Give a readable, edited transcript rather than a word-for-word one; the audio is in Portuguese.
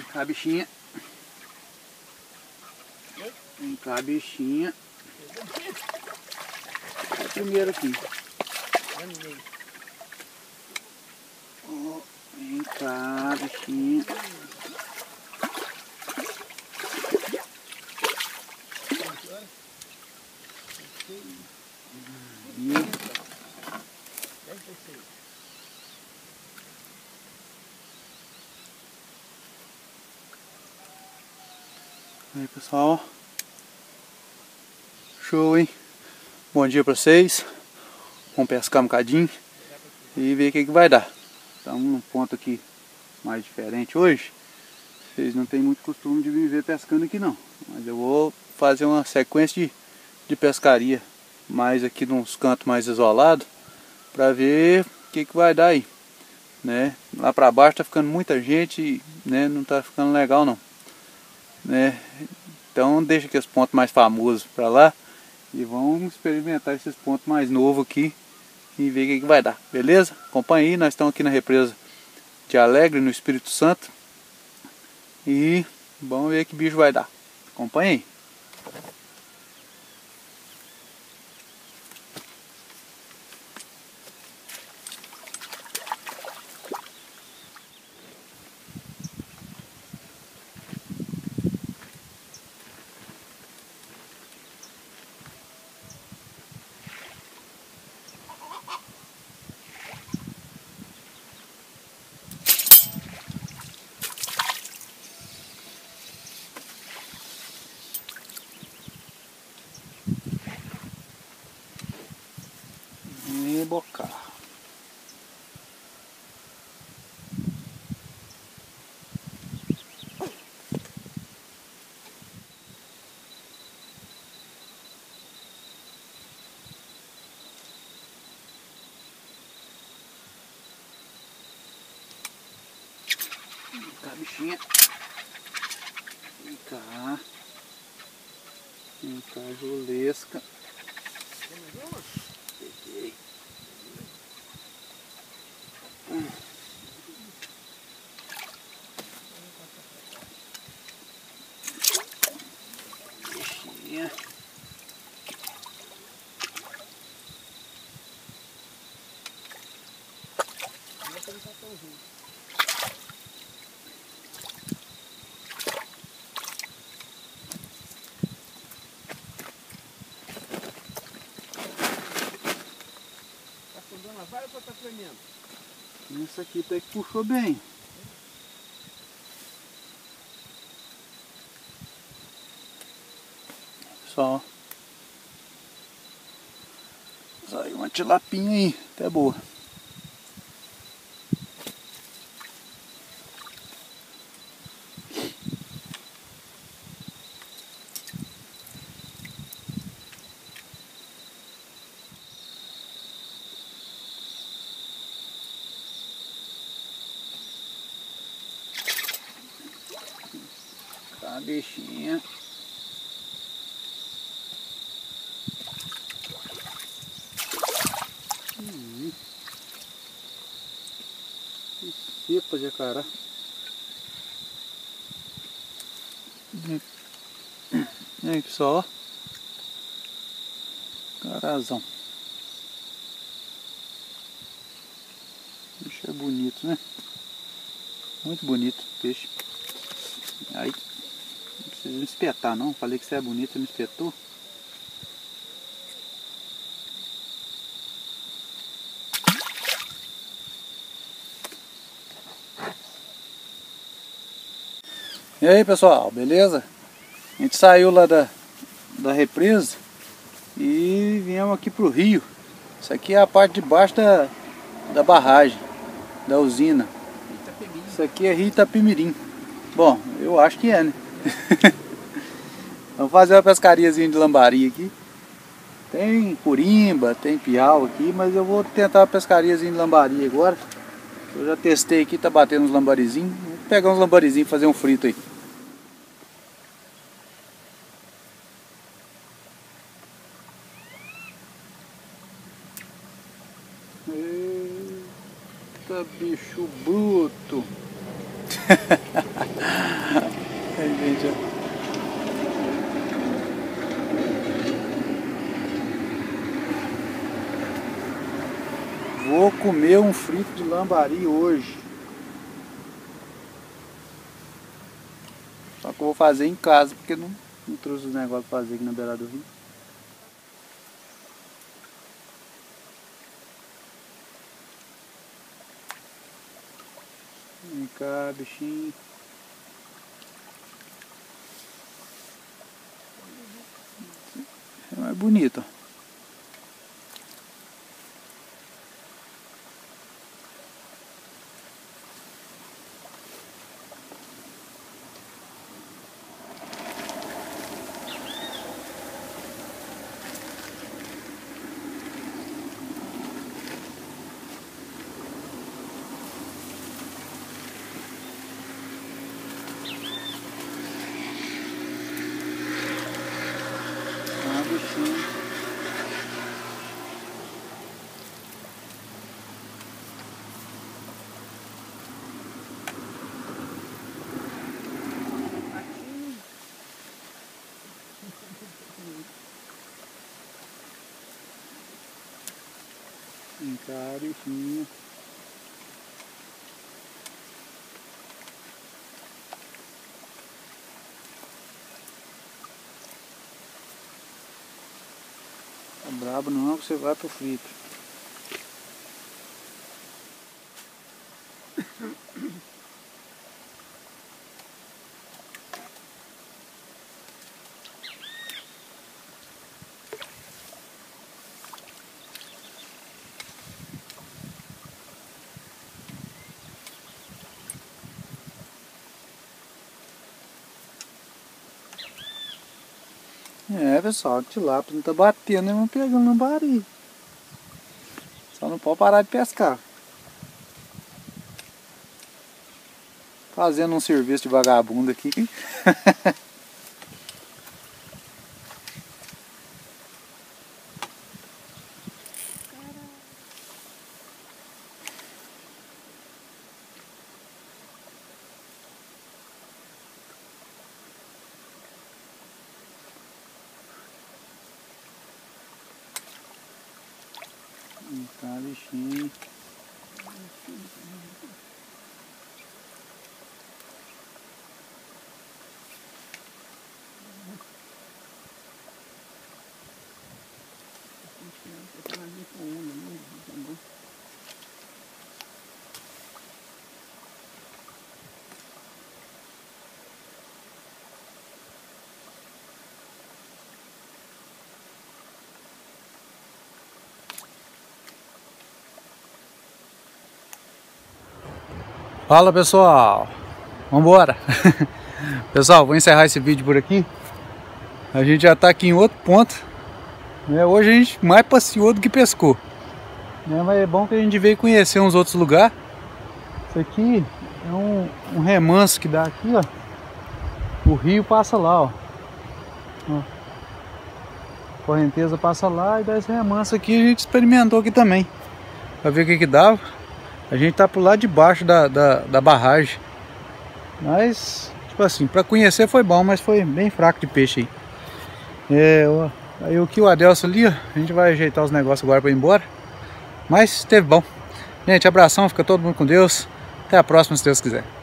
cá, bichinha. Vem cá, bichinha. É o primeiro aqui. Oh, vem cá, bichinha. Aí, pessoal, show, hein? Bom dia pra vocês. Vamos pescar um bocadinho e ver o que vai dar. Estamos num ponto aqui mais diferente hoje. Vocês não têm muito costume de viver pescando aqui não, mas eu vou fazer uma sequência de pescaria mais aqui nos cantos mais isolados para ver o que vai dar aí, né? Lá para baixo tá ficando muita gente, né? Não tá ficando legal não, né? Então deixa aqui os pontos mais famosos para lá e vamos experimentar esses pontos mais novos aqui e ver o que vai dar, beleza? Acompanha aí, nós estamos aqui na represa de Alegre, no Espírito Santo, e vamos ver que bicho vai dar. Acompanha aí. Bocar. Vem cá, bichinha. Vem cá. Vem cá, julesca. Peguei. Bichinha. Vai ou tá tremendo? Esse aqui até que puxou bem. Pessoal, saiu uma tilapinha aí, até boa. Tá, bichinha. Que cepa de acará. E aí, pessoal, ó. Carazão. Bicho é bonito, né? Muito bonito o peixe. Aí, não precisa me espetar não. Falei que você é bonito, você me espetou. E aí, pessoal, beleza? A gente saiu lá da represa e viemos aqui pro rio. Isso aqui é a parte de baixo da barragem, da usina. Isso aqui é Rio Itapemirim. Bom, eu acho que é, né? Vamos fazer uma pescariazinha de lambari aqui. Tem curimba, tem piau aqui, mas eu vou tentar uma pescariazinha de lambari agora. Eu já testei aqui, tá batendo uns lambarizinhos. Vou pegar uns lambarizinhos e fazer um frito aí. Eita, bicho bruto. gente, vou comer um frito de lambari hoje. Só que eu vou fazer em casa, porque não trouxe os negócios pra fazer aqui na beirada do rio. Vem cá, bichinho. É mais bonito. Bichinho. Vem cá, bichinho. Tá brabo não, que você vai pro frito. É, pessoal, a tilápia não tá batendo, nem vamos pegando lambari. Só não pode parar de pescar. Fazendo um serviço de vagabundo aqui. Tá, bichinho. Fala pessoal, vambora. Pessoal, vou encerrar esse vídeo por aqui. A gente já tá aqui em outro ponto, né? Hoje a gente mais passeou do que pescou, né? Mas é bom que a gente veio conhecer uns outros lugares. Isso aqui é um remanso que dá aqui, ó. O rio passa lá, ó. A correnteza passa lá e dá esse remanso aqui. A gente experimentou aqui também, pra ver o que que dava. A gente tá pro lado de baixo da barragem. Mas, tipo assim, pra conhecer foi bom, mas foi bem fraco de peixe aí. Aí o Adelson ali, ó, a gente vai ajeitar os negócios agora pra ir embora. Mas esteve bom. Gente, abração, fica todo mundo com Deus. Até a próxima, se Deus quiser.